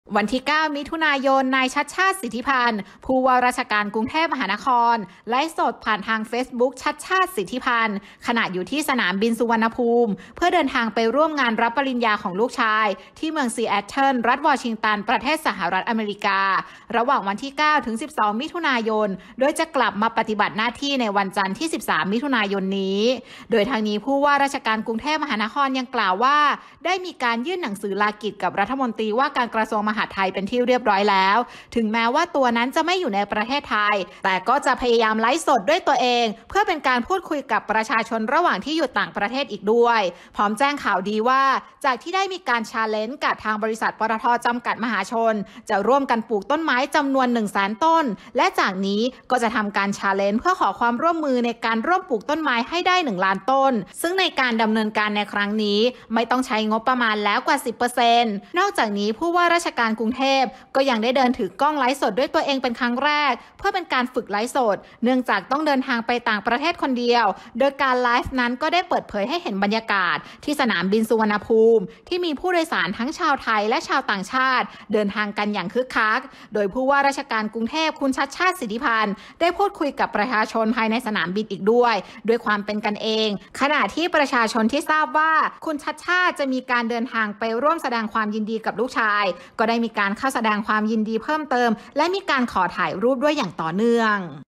วันที่ 9 มิถุนายน นายชัชชาติ สิทธิพันธ์ผู้ว่าราชการกรุงเทพมหานครไลฟ์สดผ่านทาง Facebook ชัชชาติ สิทธิพันธ์ขณะอยู่ที่สนามบินสุวรรณภูมิเพื่อเดินทางไปร่วมงานรับปริญญาของลูกชายที่เมืองซีแอตเทิลรัฐวอชิงตันประเทศสหรัฐอเมริการะหว่างวันที่ 9 ถึง 12 มิถุนายนโดยจะกลับมาปฏิบัติหน้าที่ในวันจันทร์ที่ 13 มิถุนายนนี้โดยทางนี้ผู้ว่าราชการกรุงเทพมหานครยังกล่าวว่าได้มีการยื่นหนังสือลากิจกับรัฐมนตรีว่าการกระทรวงมหาดไทยเป็นที่เรียบร้อยแล้วถึงแม้ว่าตัวนั้นจะไม่อยู่ในประเทศไทยแต่ก็จะพยายามไลฟ์สดด้วยตัวเองเพื่อเป็นการพูดคุยกับประชาชนระหว่างที่อยู่ต่างประเทศอีกด้วยพร้อมแจ้งข่าวดีว่าจากที่ได้มีการชาเลนจ์กับทางบริษัทปตท.จำกัดมหาชนจะร่วมกันปลูกต้นไม้จำนวน 100,000 ต้นและจากนี้ก็จะทำการชาเลนจ์เพื่อขอความร่วมมือในการร่วมปลูกต้นไม้ให้ได้ 1 ล้านต้นซึ่งในการดำเนินการในครั้งนี้ไม่ต้องใช้งบประมาณแล้วกว่า 10% นอกจากนี้ผู้ว่าราชการกรุงเทพก็ยังได้เดินถือกล้องไลฟ์สดด้วยตัวเองเป็นครั้งแรกเพื่อเป็นการฝึกไลฟ์สดเนื่องจากต้องเดินทางไปต่างประเทศคนเดียวโดยการไลฟ์นั้นก็ได้เปิดเผยให้เห็นบรรยากาศที่สนามบินสุวรรณภูมิที่มีผู้โดยสารทั้งชาวไทยและชาวต่างชาติเดินทางกันอย่างคึกคักโดยผู้ว่าราชการกรุงเทพคุณชัชชาติ สิทธิพันธ์ได้พูดคุยกับประชาชนภายในสนามบินอีกด้วยความเป็นกันเองขณะที่ประชาชนที่ทราบว่าคุณชัชชาติจะมีการเดินทางไปร่วมแสดงความยินดีกับลูกชายก็ได้มีการเข้าแสดงความยินดีเพิ่มเติมและมีการขอถ่ายรูปด้วยอย่างต่อเนื่อง